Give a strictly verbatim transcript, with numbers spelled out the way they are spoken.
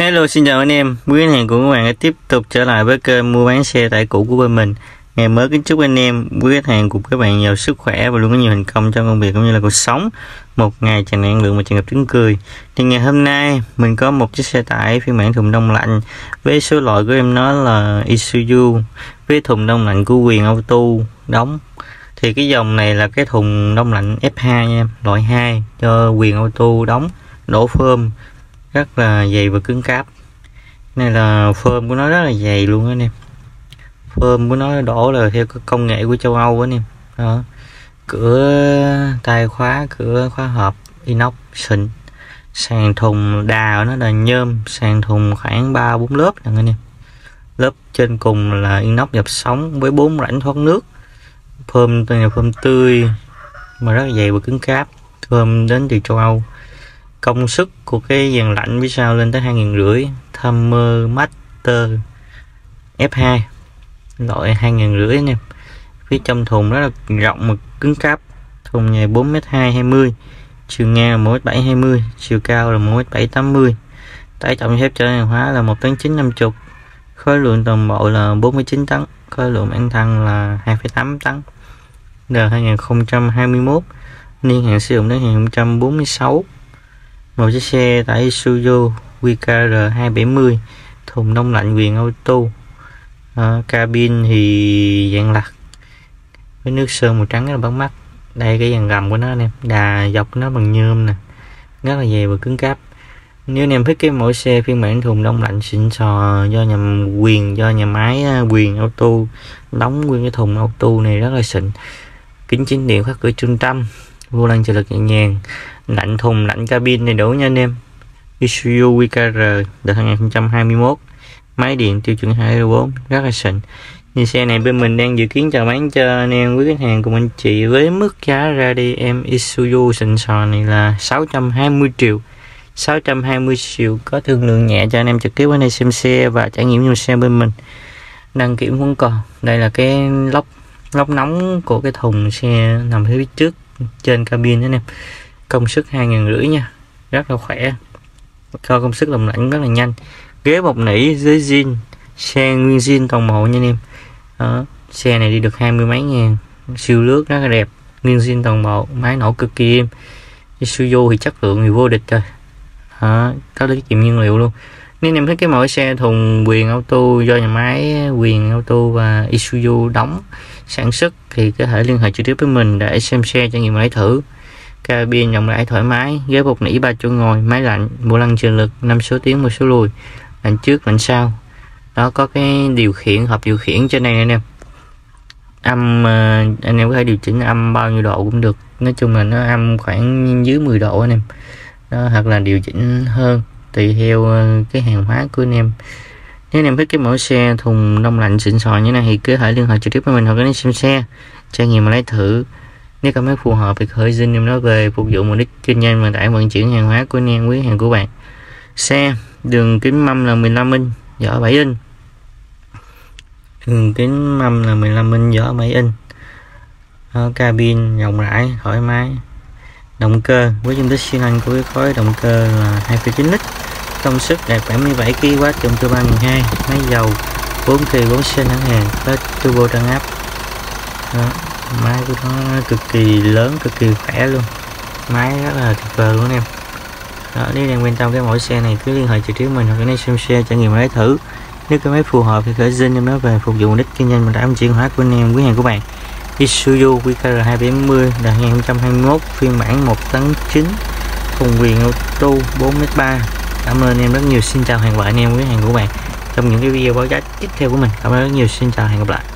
Hello, xin chào anh em. Quý khách hàng của các bạn đã tiếp tục trở lại với kênh mua bán xe tải cũ của bên mình. Ngày mới kính chúc anh em, quý khách hàng cùng các bạn nhiều sức khỏe và luôn có nhiều thành công trong công việc cũng như là cuộc sống. Một ngày tràn năng lượng và tràn ngập tiếng cười. Thì ngày hôm nay mình có một chiếc xe tải phiên bản thùng đông lạnh với số loại của em nó là Isuzu với thùng đông lạnh của Quyền Auto đóng. Thì cái dòng này là cái thùng đông lạnh ép hai nha em, loại hai cho Quyền Auto đóng, đổ phơm rất là dày và cứng cáp. Này là phơm của nó rất là dày luôn anh em. Phơm của nó đổ là theo công nghệ của châu Âu anh em. Đó. Cửa tay khóa, cửa khóa hộp inox xịn. Sàn thùng đà nó là nhôm, sàn thùng khoảng ba bốn lớp nè anh em. Lớp trên cùng là inox dập sóng với bốn rãnh thoát nước. Phơm tên là phơm tươi mà rất là dày và cứng cáp. Phơm đến từ châu Âu. Công suất của cái dàn lạnh phía sau lên tới hai nghìn rưỡi. Thermal Master ép hai loại hai nghìn rưỡi anh em. Phía trong thùng rất là rộng và cứng cáp. Thùng dài bốn mét hai hai mươi, chiều ngang là một mét bảy hai mươi, chiều cao là một mét bảy tám mươi. Tải trọng thép chở hàng hóa là một tấn chín năm mươi. Khối lượng toàn bộ là bốn mươi chín tấn. Khối lượng bản thân là hai phẩy tám tấn. Đời hai nghìn không trăm hai mươi mốt, niên hạn sử dụng đến hai nghìn không trăm bốn mươi sáu. Một chiếc xe tải Isuzu quy ca rờ hai bảy mươi, thùng đông lạnh Quyền Auto. À, cabin thì dạng lặt với nước sơn màu trắng rất là bắt mắt. Đây cái dàn gầm của nó anh em, đà dọc nó bằng nhôm nè, rất là dày và cứng cáp. Nếu anh em thích cái mẫu xe phiên bản thùng đông lạnh xịn sò do nhà Quyền, do nhà máy Quyền Auto đóng nguyên cái thùng auto này rất là xịn. Kính chính điện, khóa cửa trung tâm, vô lăng trợ lực nhẹ nhàng, lạnh thùng lạnh cabin này đủ nha anh em. Isuzu quy ca rờ đợt hai nghìn không trăm hai mươi mốt, máy điện tiêu chuẩn hai không bốn, rất là xịn. Như xe này bên mình đang dự kiến chào bán cho anh em quý khách hàng cùng anh chị với mức giá ra đi em Isuzu xịn sò này là sáu trăm hai mươi triệu. sáu trăm hai mươi triệu có thương lượng nhẹ cho anh em trực tiếp ở đây xem xe và trải nghiệm dùng xe bên mình. Đăng kiểm vẫn còn. Đây là cái lốc lốc nóng của cái thùng xe nằm phía trước trên cabin anh em. Công suất hai nghìn rưỡi nha, rất là khỏe, cho công suất làm lạnh rất là nhanh. Ghế bọc nỉ dưới zin, xe nguyên zin toàn bộ nha anh em. Đó, xe này đi được hai mươi mấy ngàn, siêu lướt rất là đẹp, nguyên zin toàn bộ, máy nổ cực kỳ êm. Isuzu thì chất lượng thì vô địch rồi. Đó, có tiết kiệm nhiên liệu luôn. Nếu em thích cái mẫu xe thùng Quyền Auto do nhà máy Quyền Auto và Isuzu đóng sản xuất thì có thể liên hệ trực tiếp với mình để xem xe trải nghiệm lấy thử. Cabin rộng rãi thoải mái, ghế bọc nỉ ba chỗ ngồi, máy lạnh, bộ lăng trợ lực, năm số tiến một số lùi, lạnh trước lạnh sau. Đó, có cái điều khiển, hộp điều khiển trên này anh em. Âm uh, anh em có thể điều chỉnh âm bao nhiêu độ cũng được. Nói chung là nó âm khoảng dưới mười độ anh em. Đó, hoặc là điều chỉnh hơn tùy theo uh, cái hàng hóa của anh em. Nếu anh em thích cái mẫu xe thùng đông lạnh xịn sò như này thì cứ thể liên hệ trực tiếp với mình hoặc đến xem xe trải nghiệm mà lấy thử. Nếu cảm thấy phù hợp thì khởi xin em nó về phục vụ mục đích kinh doanh và tải vận chuyển hàng hóa của anh em quý hàng của bạn. Xe đường kính mâm là mười lăm inch, vỏ bảy inch. Đường kính mâm là mười lăm inch, vỏ bảy inch. Đó, cabin rộng rãi thoải mái. Động cơ với dung tích xi lanh của cái khối động cơ là hai phẩy chín lít. Công suất đạt bảy mươi bảy ki lô oát, động cơ ba nghìn hai trăm, máy dầu bốn kỳ bốn xên hãng hàng, có turbo tăng áp. Đó, máy của nó cực kỳ lớn, cực kỳ khỏe luôn, máy rất là tuyệt vời luôn anh em. Đó, nếu đang quan tâm cái mẫu xe này cứ liên hệ trực tiếp mình hoặc đến xem xe trải nghiệm lấy thử. Nếu cái máy phù hợp thì khởi xin em nó về phục vụ mục đích kinh doanh và đảm chuyển hóa của anh em quý hàng của bạn. Isuzu quy ca rờ hai bảy mươi là hai nghìn không trăm hai mươi mốt, phiên bản một tấn chín, thùng Quyền Auto bốn mét ba. Cảm ơn em rất nhiều, xin chào hẹn gặp lại anh em quý hàng của bạn trong những cái video báo giá tiếp theo của mình. Cảm ơn rất nhiều, xin chào hẹn gặp lại.